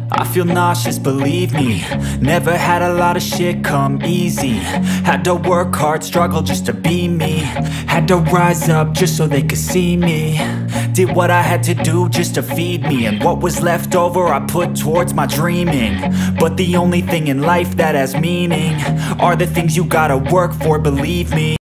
I feel nauseous, believe me. Never had a lot of shit come easy. Had to work hard, struggle just to be me. Had to rise up just so they could see me. Did what I had to do just to feed me. And what was left over I put towards my dreaming. But the only thing in life that has meaning are the things you gotta work for, believe me.